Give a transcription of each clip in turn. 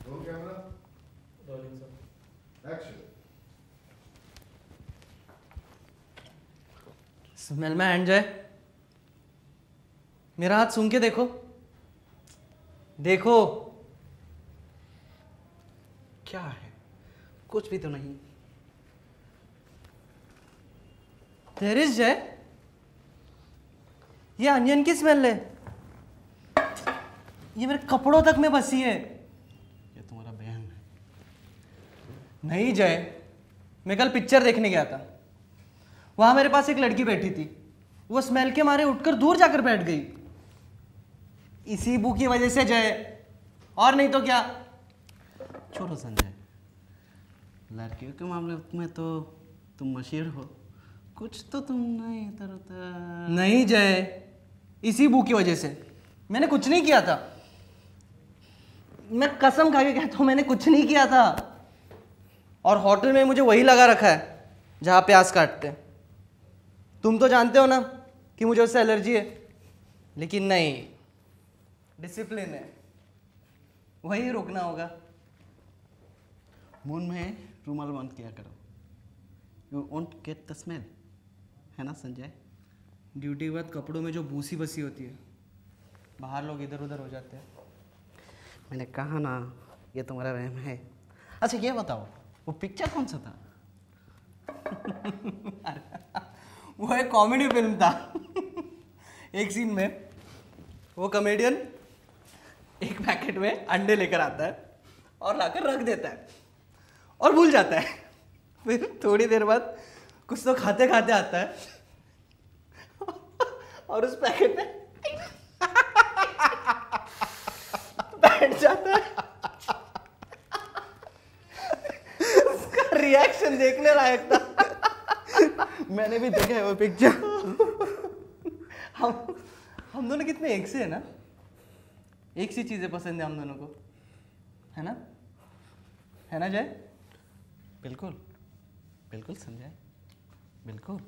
Role camera rolling sir. Action. Smell में hand जाए, मेरा हाथ सूंघ के देखो, देखो क्या है? कुछ भी तो नहीं। देयर इज जय, ये अनियन की स्मेल है, ये मेरे कपड़ों तक में बसी है। ये तुम्हारा बहन है। नहीं जय, मैं कल पिक्चर देखने गया था, वहां मेरे पास एक लड़की बैठी थी, वो स्मेल के मारे उठकर दूर जाकर बैठ गई। इसी बू की वजह से जय, और नहीं तो क्या। छोड़ो संजय, लड़कियों के मामले में तो तुम मशहूर हो, कुछ तो तुम नहीं इधर उधर। नहीं जय, इसी बू की वजह से। मैंने कुछ नहीं किया था, मैं कसम खा के कहता हूं मैंने कुछ नहीं किया था। और होटल में मुझे वही लगा रखा है जहां प्याज काटते हैं। तुम तो जानते हो ना कि मुझे उससे एलर्जी है, लेकिन नहीं, डिसिप्लिन है, वही रोकना होगा। मुंह में रुमाल बंद किया करो, you won't get the smell, है ना संजय? ड्यूटी के बाद कपड़ों में जो बूसी बसी होती है, बाहर लोग इधर उधर हो जाते हैं। मैंने कहा ना, ये तुम्हारा वहम है। अच्छा ये बताओ, वो पिक्चर कौन सा था? वो एक कॉमेडी फिल्म था। एक सीन में वो कॉमेडियन एक पैकेट में अंडे लेकर आता है और लाकर रख देता है और भूल जाता है। फिर थोड़ी देर बाद कुछ तो खाते खाते आता है और उस पैकेट में बैठ जाता है। उसका रिएक्शन देखने लायक था। मैंने भी देखा है वो पिक्चर। हम दोनों कितने एक से है ना, एक सी चीजें पसंद है हम दोनों को, है ना? है ना जय? बिल्कुल बिल्कुल संजय, बिल्कुल।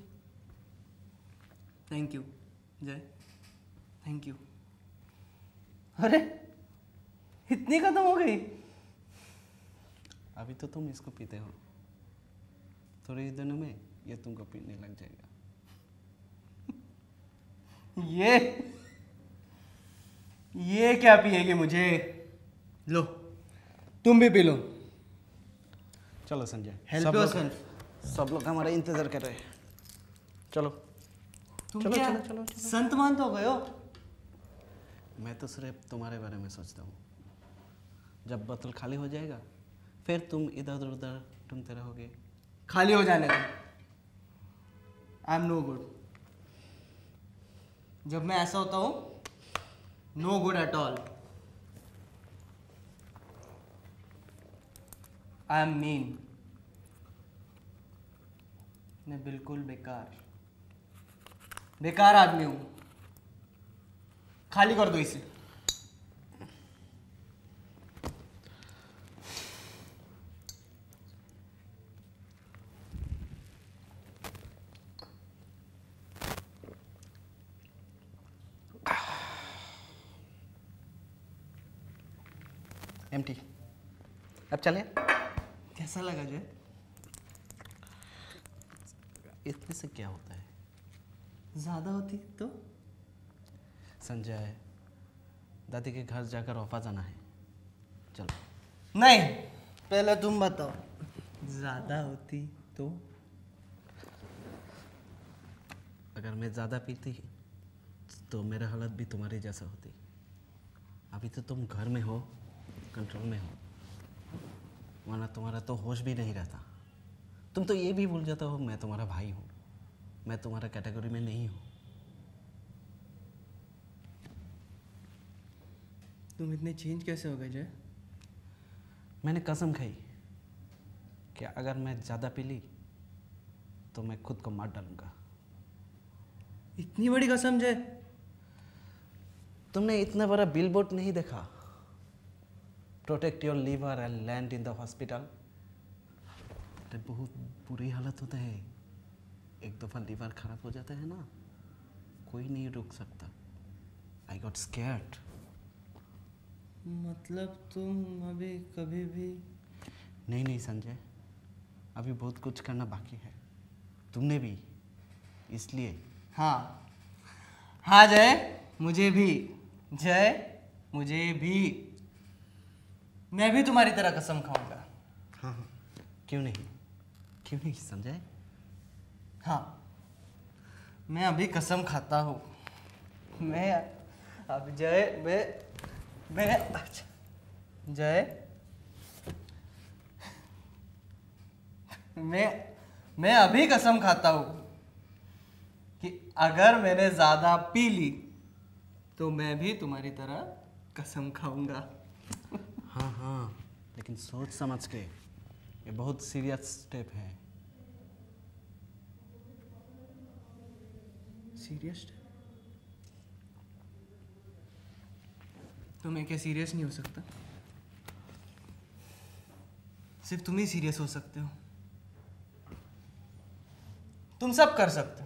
Thank you Jay, thank you. अरे इतनी खत्म हो गई? अभी तो तुम इसको पीते हो, थोड़े ही दिनों में ये तुमको पीने लग जाएगा। ये क्या पिएगी मुझे? लो तुम भी पी लो। चलो संजय, हेल्प योरसेल्फ। सब लोग हमारा इंतजार कर रहे हैं। चलो तुम चलो क्या चलो चलो चलो। संत मान तो गए हो? मैं तो सिर्फ तुम्हारे बारे में सोचता हूँ। जब बोतल खाली हो जाएगा फिर तुम इधर उधर ढूंढते रहोगे। खाली हो जाने दो, आई एम नो गुड। जब मैं ऐसा होता हूं, no good at all. I am mean, मैं बिल्कुल बेकार बेकार आदमी हूं। खाली कर दो इसे। एम्प्टी। अब चले। कैसा लगा जय? इसमें से क्या होता है ज्यादा होती तो? संजय, दादी के घर जाकर ऑफा जाना है, चलो। नहीं, पहले तुम बताओ, ज्यादा होती तो? अगर मैं ज़्यादा पीती तो मेरा हालत भी तुम्हारी जैसा होती। अभी तो तुम घर में हो, कंट्रोल में हो, वरना तुम्हारा तो होश भी नहीं रहता। तुम तो ये भी भूल जाता हो मैं तुम्हारा भाई हूँ, मैं तुम्हारा कैटेगरी में नहीं हूँ। तुम इतने चेंज कैसे हो गए जय? मैंने कसम खाई कि अगर मैं ज़्यादा पी ली तो मैं खुद को मार डालूंगा। इतनी बड़ी कसम जय? तुमने इतना बड़ा बिलबोर्ड नहीं देखा, protect your liver and land in the hospital? तो बहुत बुरी हालत होता है। एक दफ़ा लीवर खराब हो जाता है ना, कोई नहीं रुक सकता। I got scared. मतलब तुम अभी कभी भी? नहीं नहीं संजय, अभी बहुत कुछ करना बाकी है, तुमने भी, इसलिए। हाँ हाँ जय, मुझे भी। जय, मुझे भी। मैं भी तुम्हारी तरह कसम खाऊंगा। हाँ हाँ, क्यों नहीं, क्यों नहीं संजय? हाँ, मैं अभी कसम खाता हूँ। मैं अब जय, मैं अच्छा, जय, मैं अभी कसम खाता हूँ कि अगर मैंने ज्यादा पी ली तो मैं भी तुम्हारी तरह कसम खाऊंगा। हाँ हाँ, लेकिन सोच समझ के, ये बहुत सीरियस स्टेप है। सीरियस? तो मैं क्या सीरियस नहीं हो सकता? सिर्फ तुम ही सीरियस हो सकते हो। तुम सब कर सकते हो,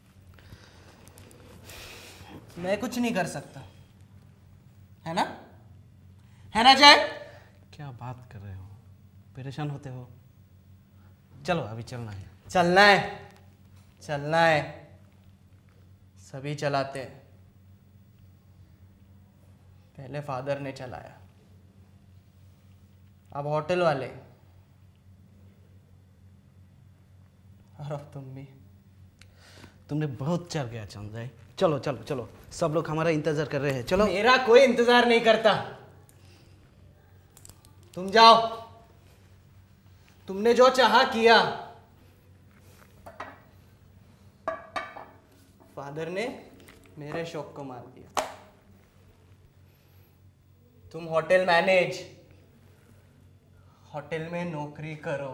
मैं कुछ नहीं कर सकता, है ना? है ना जय? क्या बात कर रहे हो, परेशान होते हो? चलो अभी चलना है। चलना है, चलना है, सभी चलाते हैं। पहले फादर ने चलाया, अब होटल वाले, और अब तुम भी। तुमने बहुत चल गया संजय, चलो चलो चलो, सब लोग हमारा इंतजार कर रहे हैं, चलो। मेरा कोई इंतजार नहीं करता, तुम जाओ। तुमने जो चाहा किया। फादर ने मेरे शौक को मार दिया। तुम होटल मैनेज, होटल में नौकरी करो,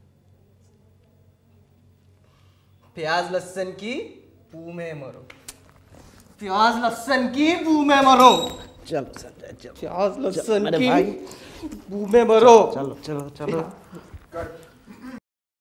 प्याज लहसुन की पू में मरो, प्याज लहसुन की पू में मरो, चलो संजय चलो, प्याज लहसुन मेरे की भाई, पू में मरो। चलो चलो चलो। कट।